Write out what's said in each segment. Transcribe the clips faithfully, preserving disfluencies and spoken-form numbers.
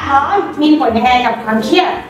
ร้อนมีผลยังไงกับความเครียด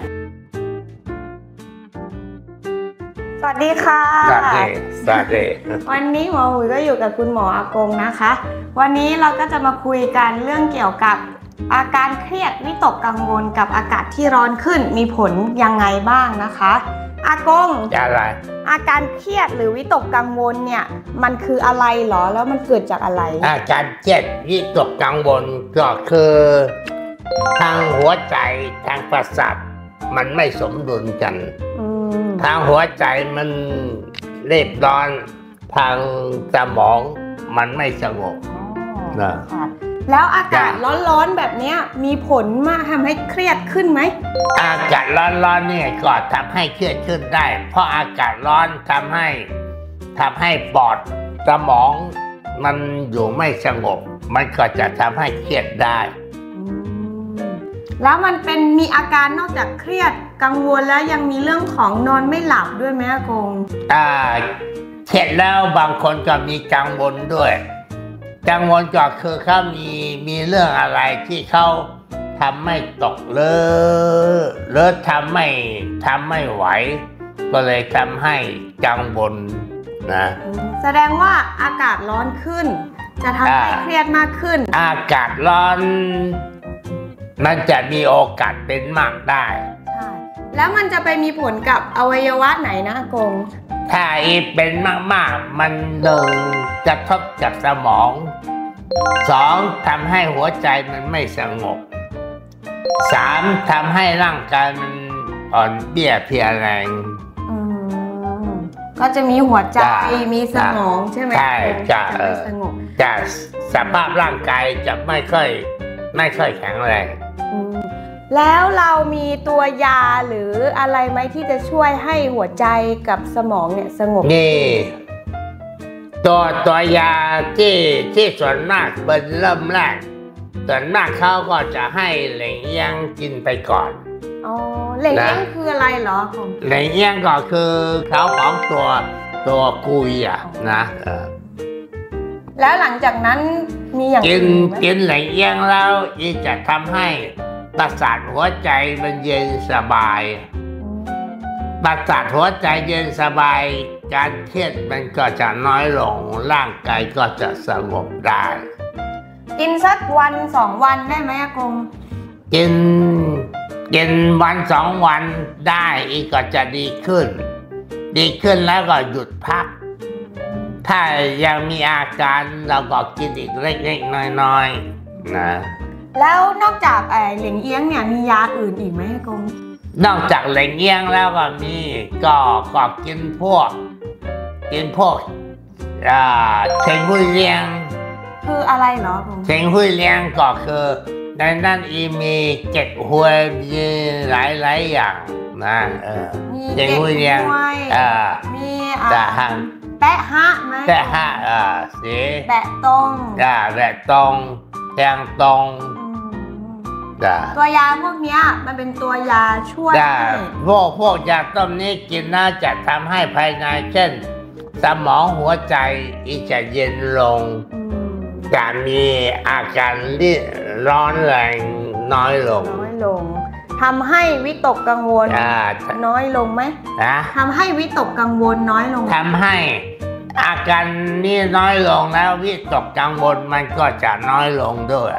สวัสดีค่ะสวัสดีสวัสดีวันนี้หมอหุยก็อยู่กับคุณหมออากงนะคะวันนี้เราก็จะมาคุยกันเรื่องเกี่ยวกับอาการเครียดวิตกกังวลกับอากาศที่ร้อนขึ้นมีผลยังไงบ้างนะคะอากงอะไรอาการเครียดหรือวิตกกังวลเนี่ยมันคืออะไรหรอแล้วมันเกิดจากอะไรอาการเครียดวิตกกังวลก็คือทางหัวใจทางประสาทมันไม่สมดุลกันทางหัวใจมันเรียบร้อนทางสมองมันไม่สงบนะแล้วอากาศร้อนๆแบบนี้มีผลมากทำให้เครียดขึ้นไหมอากาศร้อนๆเนี่ยก็ทำให้เครียดขึ้นได้เพราะอากาศร้อนทำให้ทำให้ปอดสมองมันอยู่ไม่สงบมันก็จะทำให้เครียดได้แล้วมันเป็นมีอาการนอกจากเครียดกังวลแล้วยังมีเรื่องของนอนไม่หลับด้วยไหมอากงอ่าเครียดแล้วบางคนก็มีกังวลด้วยกังวลก็คือเขามีมีเรื่องอะไรที่เขาทำไม่ตกเลยหรือทำไม่ทำไม่ไหวก็เลยทำให้กังวลนะแสดงว่าอากาศร้อนขึ้นจะทำให้เครียดมากขึ้นอากาศร้อนมันจะมีโอกาสเป็นมากได้ใช่แล้วมันจะไปมีผลกับอวัยวะไหนนะอากงถ้าเป็นมากๆมันหนึ่งกระทบจากสมองสองทำให้หัวใจมันไม่สงบสามทำให้ร่างกายมันอ่อนเปี้ยเพลียแรงก็จะมีหัวใจมีสมองใช่ไหมใช่จะไม่สงบจะสภาพร่างกายจะไม่ค่อยไม่ค่อยแข็งแรงแล้วเรามีตัวยาหรืออะไรไหมที่จะช่วยให้หัวใจกับสมองเนี่ยสงบนี่ตัวตัวยาที่ที่ส่วนมากเป็นเริ่มแรกส่วนมากเขาก็จะให้เหล่งเอี้ยงกินไปก่อนอ๋อเหล่งเอี้ยงคืออะไรเหรอผมเหล่งเอี้ยงก็คือเขาของตัวตัวกุยอ่ะนะแล้วหลังจากนั้นมีอย่างกินกินเหล่งเอี้ยงแล้วอีจะทำให้ประสาทหัวใจมันเย็นสบายประสาทหัวใจเย็นสบายการเครียดมันก็จะน้อยลงร่างกายก็จะสงบได้กินสักวันสองวันได้ไหมอากงกินกินวันสองวันได้อีกก็จะดีขึ้นดีขึ้นแล้วก็หยุดพักถ้ายังมีอาการเราก็กินอีกเล็กๆน้อยๆนะแล้วนอกจากไอ้เหล่งเอี้ยงเนี่ยมียาอื่นอีกไหมอากงนอกจากเหล่งเอี้ยงแล้วก็มีก็ก็กินพวกกินพวกอ่าเชงหุยเลี้ยงคืออะไรเหรอผมเชงหุยเลี้ยงก็คือในนั้นอีมีเก็ดหวยมีหลายหลายอย่างนะเออเชงหุยเลี้ยงอ่ามีอ่าแปะฮะไหมแปะฮะอ่าสีแปะตรงอ่าแปะตรงแทงตรงตัวยาพวกนี้มันเป็นตัวยาช่วยพวกพวกยาต้มนี้กินน่าจะทำให้ภายในเช่นสมองหัวใจอีจะเย็นลงจะมีอาการที่ร้อนแรงน้อยลงน้อยลงทำให้วิตกกังวลน้อยลงไหมทำให้วิตกกังวลน้อยลงทำให้อาการนี้น้อยลงแล้ววิตกกังวลมันก็จะน้อยลงด้วย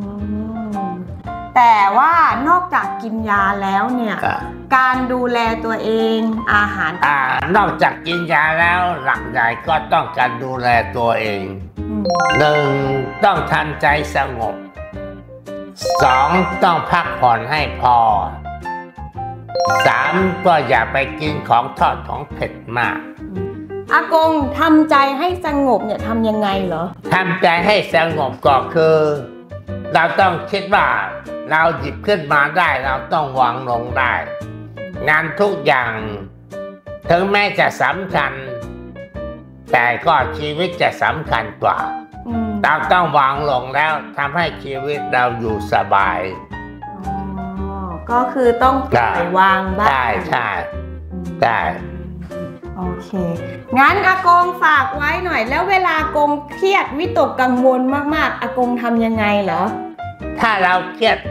แต่ว่านอกจากกินยาแล้วเนี่ยการดูแลตัวเองอาหารอ่านอกจากกินยาแล้วหลักใหญ่ก็ต้องการดูแลตัวเองหนึ่งต้องทำใจสงบสองต้องพักผ่อนให้พอสามก็อย่าไปกินของทอดของเผ็ดมากอากงทำใจให้สงบเนี่ยทำยังไงเหรอทำใจให้สงบก็คือเราต้องคิดว่าเราหยิบขึ้นมาได้เราต้องวางลงได้งานทุกอย่างถึงแม้จะสำคัญแต่ก็ชีวิตจะสำคัญกว่าเราต้องวางลงแล้วทำให้ชีวิตเราอยู่สบายก็คือต้องปล่อยวางบ้างใช่ใช่ใช่โอเคงั้นอากงฝากไว้หน่อยแล้วเวลาอากงเครียดวิตกกังวลมากๆอากงทำยังไงเหรอถ้าเราเครียด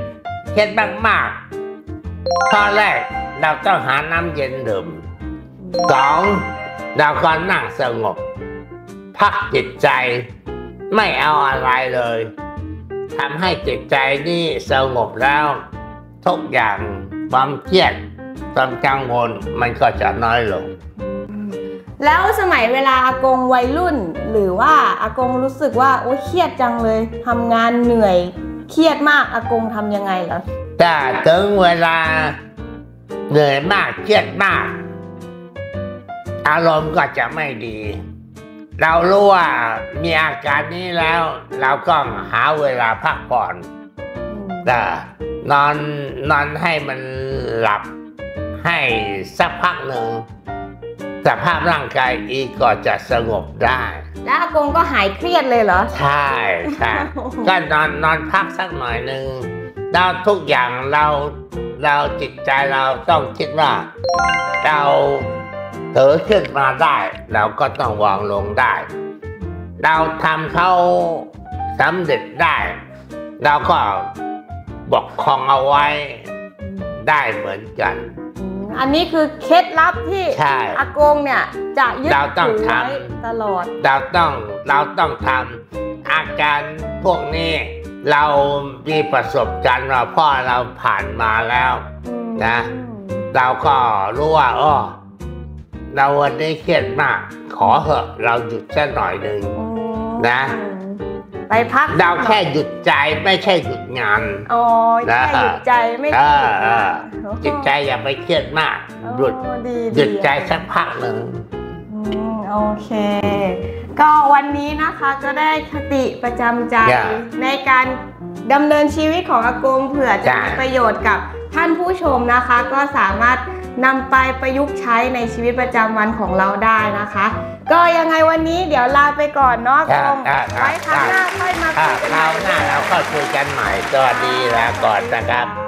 เครียดมากๆข้อแรกเราต้องหาน้ำเย็นดื่มสองเราก็นั่งสงบพักจิตใจไม่เอาอะไรเลยทำให้จิตใจนี่สงบแล้วทุกอย่างความเครียดความกังวลมันก็จะน้อยลงแล้วสมัยเวลาอากงวัยรุ่นหรือว่าอากงรู้สึกว่าโอ๊ยเครียดจังเลยทำงานเหนื่อยเครียดมากอากงทำยังไงเหรอถ้าถึงเวลาเหนื่อยมากเครียดมากอารมณ์ก็จะไม่ดีเรารู้ว่ามีอาการนี้แล้วเราก็หาเวลาพักผ่อนแต่นอนนอนให้มันหลับให้สักพักหนึ่งสภาพร่างกายอีกก็จะสงบได้แล้วอากงก็หายเครียดเลยเหรอใช่ใช่ก็นอนนอนพักสักหน่อยหนึ่งเราทุกอย่างเราเราจิตใจเราต้องคิดว่าเราเถอขึ้นมาได้เราก็ต้องวางลงได้เราทำเขาสำเร็จได้เราก็ปกครองเอาไว้ได้เหมือนกันอันนี้คือเคล็ดลับที่อากงเนี่ยจะยึดถือไว้ตลอดเราต้องเราต้องทำอาการพวกนี้เรามีประสบการณ์ว่าพ่อเราผ่านมาแล้วนะเราก็รู้ว่าอ้อเราวันนี้เครียดมากขอเหอะเราหยุดแค่หน่อยหนึ่งนะไปพักเราแค่หยุดใจไม่ใช่หยุดงานอ๋อแค่หยุดใจไม่ใช่จิตใจอย่าไปเครียดมากหยุดหยุดใจสักพักหนึ่งโอเคก็วันนี้นะคะก็ได้คติประจำใจในการดำเนินชีวิตของอากงเผื่อจะมีประโยชน์กับท่านผู้ชมนะคะก็สามารถนำไปประยุกต์ใช้ในชีวิตประจำวันของเราได้นะคะก็ยังไงวันนี้เดี๋ยวลาไปก่อนเนาะกงไว้ครั้งหน้าค่อยมาคุยกันใหม่คราวหน้าเราก็คุยกันใหม่สวัสดีลาก่อนนะครับ